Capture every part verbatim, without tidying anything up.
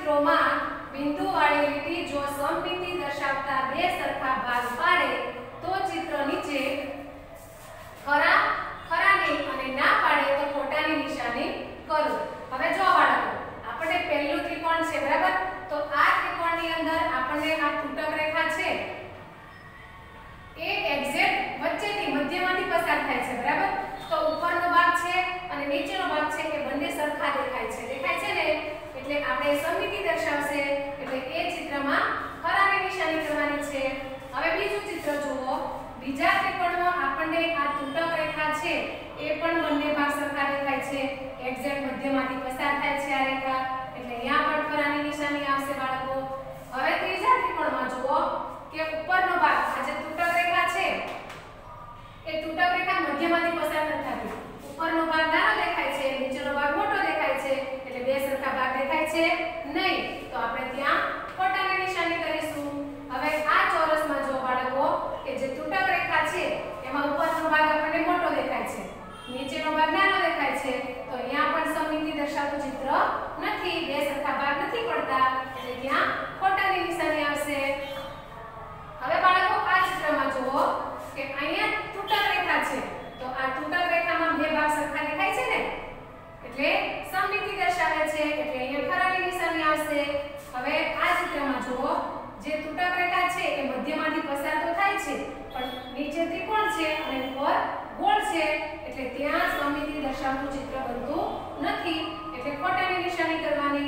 ચિત્રોમાં બિંદુવાળી લીટી જો સમમિતિ દર્શાવતા બે સરખા ભાગ પાડે તો ચિત્ર નીચે ખરા ખરાની અને ના પાડે તો ખોટાની નિશાની કરો। હવે જો બાળકો આપણે પહેલું ત્રિકોણ છે બરાબર, તો આ ત્રિકોણની અંદર આપણે આ તૂટક રેખા છે એ એક્ઝેક્ટ વચ્ચેથી મધ્યમાંથી પસાર થાય છે બરાબર। તો ઉપરનો ભાગ છે અને નીચેનો ભાગ છે એ બંને સરખા દેખાય છે દેખાય છે ને, એટલે આપણે સમમિતિ દર્શાવશે એટલે એ ચિત્રમાં ખરાની નિશાની કરવાની છે। હવે બીજું ચિત્ર જુઓ, બીજા ત્રિકોણમાં આપણને આ તૂટક રેખા છે એ પણ બંને ભાગ સરખા દેખાય છે, એક્ઝેક્ટ મધ્યમાંથી પસાર થાય છે આ રેખા, એટલે અહીંયા પણ ખરાની નિશાની આવશે બાળકો। હવે ત્રીજા ત્રિકોણમાં જુઓ કે ઉપરનો ભાગ આ જે તૂટક રેખા છે એ તૂટક રેખા મધ્યમાંથી પસાર નથી થતી, ઉપરનો ભાગ નાનો દેખાય છે, નીચેનો ભાગ મોટો દેખાય છે, એટલે બે સરખા ભાગ દેખાય છે નહીં, તો આપણે ત્યાં ખોટાની નિશાની કરીશું। હવે આ ચોરસમાં જો બાળકો કે જે તૂટક રેખા છે એમાં ઉપરનો ભાગ આપણને મોટો દેખાય છે, નીચેનો ભાગ નાનો દેખાય છે, તો અહીંયા પણ સમમિતિ દર્શાવતું ચિત્ર નથી, બે સરખા ભાગ નથી પડતા, એટલે ત્યાં ખોટાની નિશાની આવશે। હવે બાળકો આ ચિત્રમાં જુઓ કે અહીંયા તૂટક રેખા છે, તો આ તૂટક રેખામાં બે ભાગ સરખા દેખાય છે ને, એટલે સમમિતિ દર્શાવે છે, એટલે અહીંયા ખરાની નિશાની આવશે। હવે આ ચિત્રમાં જુઓ જે તૂટક રેખા છે એ મધ્યમાંથી પસાર તો થાય છે પણ નીચે ત્રિકોણ છે અને ઉપર ગોળ છે, એટલે ત્યાં સમમિતિ દર્શાવતું ચિત્ર બનતું નથી, એટલે ખોટાની નિશાની કરવાની।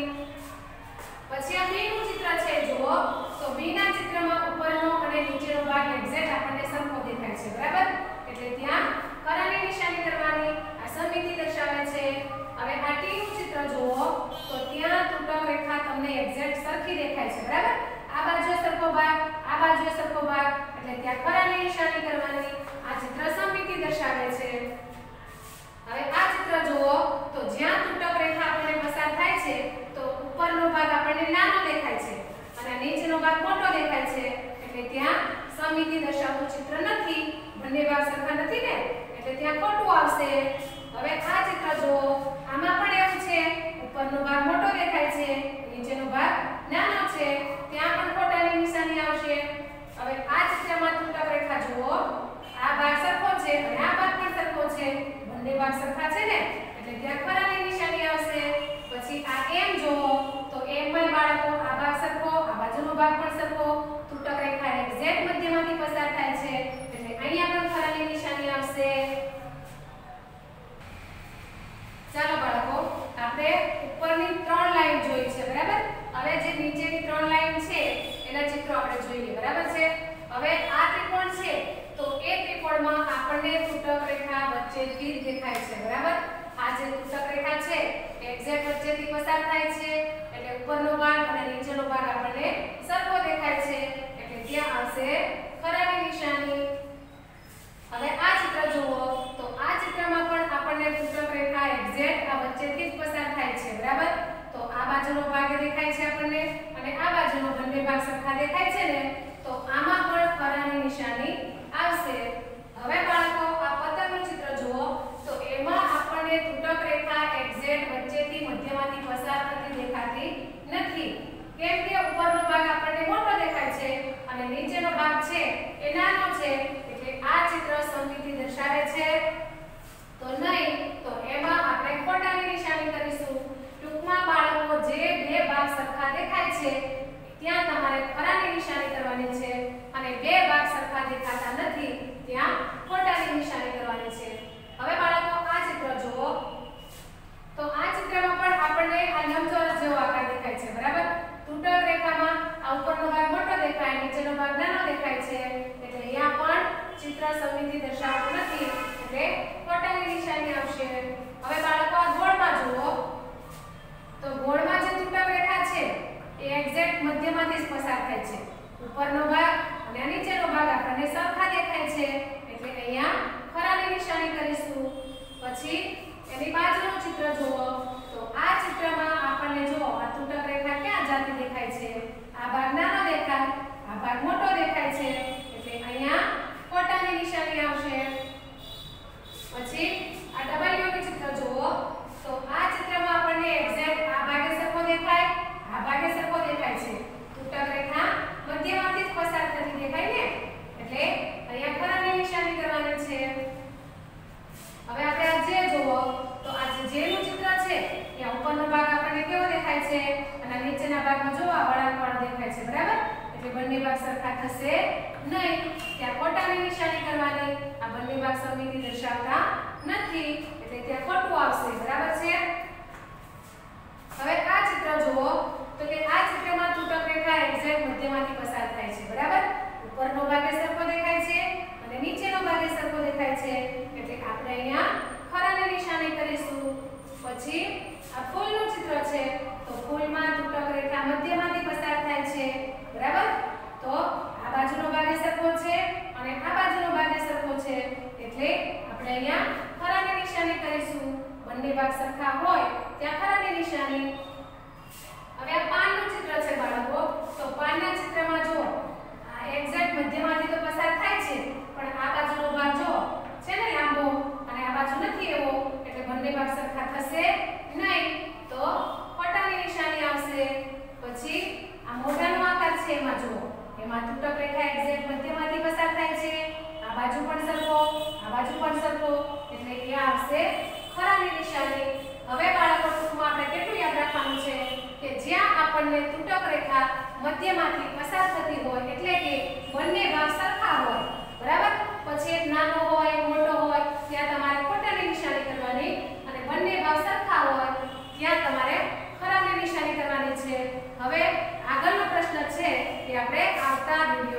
પછી આ બી નું ચિત્ર છે જુઓ, તો બી ના ચિત્રમાં ઉપરનો અને નીચેનો ભાગ એક્ઝેક્ટ આપણને સરખો દેખાય છે બરાબર, એટલે ત્યાં ખરાની નિશાની કરવાની, આ સમમિતિ દર્શાવે છે। હવે આ ટી નું ચિત્ર જુઓ, તો ત્યાં તૂટક રેખા તમને એક્ઝેક્ટ સરખી દેખાય છે બરાબર, આ બાજુએ સરખો ભાગ આ બાજુએ સરખો ભાગ, એટલે ત્યાં ખરાની નિશાની કરવાની, આ ચિત્ર સમમિતિ દર્શાવે છે। હવે આ ચિત્ર જુઓ, તો જ્યાં તૂટક રેખા આપણને પસાર થાય છે તો ઉપરનો ભાગ આપણને નાનો દેખાય છે અને નીચેનો ભાગ મોટો દેખાય છે, એટલે ત્યાં સમમિતિ દર્શાવતું ચિત્ર નથી, બંને ભાગ સરખા નથી ને, એટલે ત્યાં ખોટું આવશે। હવે આ ચિત્ર જુઓ, આમાં પણ એવું છે, ઉપરનો ભાગ મોટો દેખાય છે, નીચેનો ભાગ નાનો છે, ત્યાં પણ ખોટાની નિશાની આવશે। હવે આ ચિત્રમાં તૂટક રેખા જુઓ, આ ભાગ સરખો છે અને આ ભાગ પણ સરખો છે, બંને ભાગ સરખા છે ને, એટલે ત્યાં ખરાની નિશાની આવશે। પછી આ એમ જુઓ, તો એમ માં બાળકો આ ભાગ સરખો આ બાજુનો ભાગ પણ સરખો, તૂટક રેખા એક્ઝેક્ટ મધ્યમાંથી પસાર થાય છે, એટલે અહીંયા પણ ખરાની નિશાની આવશે। ચાલો બાળકો આપણે ઉપરની ત્રણ લાઈન જોઈ છે બરાબર, હવે જે નીચેની ત્રણ લાઈન છે એના ચિત્રો આપણે જોઈએ બરાબર છે। હવે આ ત્રિકોણ છે તો એ ત્રિકોણમાં આપણને તૂટક રેખા વચ્ચેથી જ દેખાય છે બરાબર, આ જે તૂટક રેખા છે એક્ઝેક્ટ વચ્ચેથી પસાર થાય છે, એટલે ઉપરનો ભાગ અને નીચેનો ભાગ આપણને સરખો દેખાય છે, એટલે ત્યાં આવશે ખરાની નિશાની। હવે આ ચિત્ર જુઓ, તો આ ચિત્રમાં પણ આપણને તૂટક રેખા એક્ઝેક્ટ આ વચ્ચેથી જ પસાર થાય છે બરાબર, તો આ બાજુનો ભાગ દેખાય છે આપણને અને આ બાજુનો બંને ભાગ સરખા દેખાય છે ને, તો આમાં પણ ખરાની નિશાની આવશે। હવે બાળકો આ પતંગનું ચિત્ર જુઓ, તો એમાં આપણને તૂટક રેખા એક્ઝેક્ટ વચ્ચેથી મધ્યમાંથી પસાર થતી દેખાતી નથી, કેમ કે ઉપરનો ભાગ આપણને મોટો દેખાય છે અને નીચેનો ભાગ છે એ નાનો છે, એટલે આ ચિત્ર સમમિતિ દર્શાવે છે તો નહીં, તો એમાં આપણે ખોટાની નિશાની કરીશું। ટૂંકમાં બાળકો જે બે ભાગ સરખા દેખાય છે ત્યાં તમારે ખરાની નિશાની કરવાની છે અને બે ભાગ સરખા દેખાતા નથી ત્યાં ખોટાની નિશાની કરવાની છે। હવે બાળકો આ ચિત્ર જુઓ, તો આ ચિત્રમાં પણ આપણને આ લંબચોરસ જેવો આકાર દેખાય છે બરાબર, તૂટક રેખામાં આ ઉપરનો ભાગ મોટો દેખાય, નીચેનો ભાગ નાનો દેખાય છે, એટલે અહીંયા પણ ચિત્ર સમમિતિ દર્શાવતું નથી, એટલે ખોટાની નિશાની આવશે। હવે બાળકો આ ગોળમાં જુઓ, તો ગોળમાં જે તૂટક રેખા છે એ એક્ઝેક્ટ મધ્યમાંથી જ પસાર થાય છે, ઉપરનો ભાગ અને નીચેનો ભાગ આપણને સરખા દેખાય છે, એટલે અહીંયા ખરાની નિશાની કરીશું। પછી એની બાજુનું ચિત્ર જુઓ, તો આ ચિત્રમાં આપણને જો આ તૂટક રેખા ક્યાં જાતી દેખાય છે, આ ભાગ નાનો દેખાય આ ભાગ મોટો દેખાય છે, એટલે અહીંયા ખોટાની નિશાની આવશે। પછી આ ડબલ્યુ નું ચિત્ર જુઓ, તો આ ચિત્રમાં આપણને એક્ઝેક્ટ આ ભાગે સરખો દેખાય આ ભાગે મધ્યમાંથી જ પસાર થતી દેખાય ને, એટલે અહીંયા ખરાની નિશાની કરવાની છે. હવે આપણે આ જે જોવો તો આ જે નું ચિત્ર છે એ ઉપરનો ભાગ આપણને કેવો દેખાય છે અને નીચેના ભાગમાં જો આ વળાંકવાળો દેખાય છે, બરાબર? એટલે બંને ભાગ સરખા થશે નહીં. ત્યાં ખોટાની નિશાની કરવાની. આ બંને ભાગ સમમિતિ દર્શાવતા નથી એટલે ત્યાં ખોટું આવશે, બરાબર છે? હવે આ ચિત્ર જુઓ તો કે આ ચિત્રમાં તૂટક રેખા એક્ઝેક્ટ મધ્યમાંથી પસાર થાય છે, બરાબર? ઉપરનો ભાગ સરખો દેખાય છે અને નીચેનો ભાગ સરખો દેખાય છે એટલે આપણે અહીંયા ખરાની નિશાની કરીશું. પછી આ ફૂલનું ચિત્ર છે તો ફૂલમાં તૂટક રેખા મધ્યમાંથી પસાર થાય છે, બરાબર? તો આ બાજુનો ભાગ સરખો છે અને આ બાજુનો ભાગ સરખો છે એટલે આપણે અહીંયા ખરાની નિશાની કરીશું. બંને ભાગ સરખા હોય ત્યાં ખરાની નિશાની. હવે આ પાનનું ચિત્ર છે બાળકો, તો પાનના ચિત્રમાં જો આ એક્ઝેક્ટ મધ્યમાંથી તો પસાર થાય છે પણ આ બાજુનો ભાગ જો છે ને લાંબો અને આ બાજુ નથી એવો એટલે બંને ભાગ સરખા થશે નહીં, તો ખોટાની નિશાની આવશે. પછી આ મોઢાનો આકાર છે એમાં જો એમાં તૂટક રેખા એક્ઝેક્ટ મધ્યમાંથી પસાર થાય છે. આ બાજુ પણ સરખો, આ બાજુ પણ સરખો એટલે એ આવશે ખરાની નિશાની. હવે બાળકો ટૂંકમાં આપણે કેટલું યાદ રાખવાનું છે કે જ્યાં આપણને તૂટક રેખા મધ્યમાંથી પસાર થતી હોય એટલે કે બંને ભાગ સરખા હોય, બરાબર? પછી એક નાનો હોય મોટો હોય ત્યાં તમારે ખોટાની નિશાની કરવાની અને બંને ભાગ સરખા હોય ત્યાં તમારે ખરાની નિશાની કરવાની છે. હવે આગળનો પ્રશ્ન છે એ આપણે આવતા વિડિયો